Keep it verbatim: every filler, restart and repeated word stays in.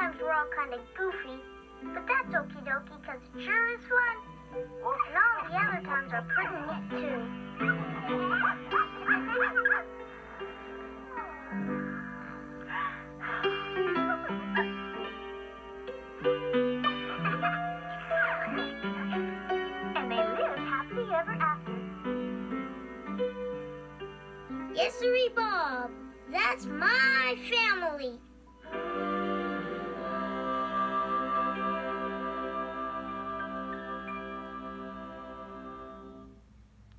sometimes we're all kind of goofy, but that's okie dokie because it sure is fun. And all the other times are pretty neat too. And they live happily ever after. Yes, sirree, Bob. That's my family.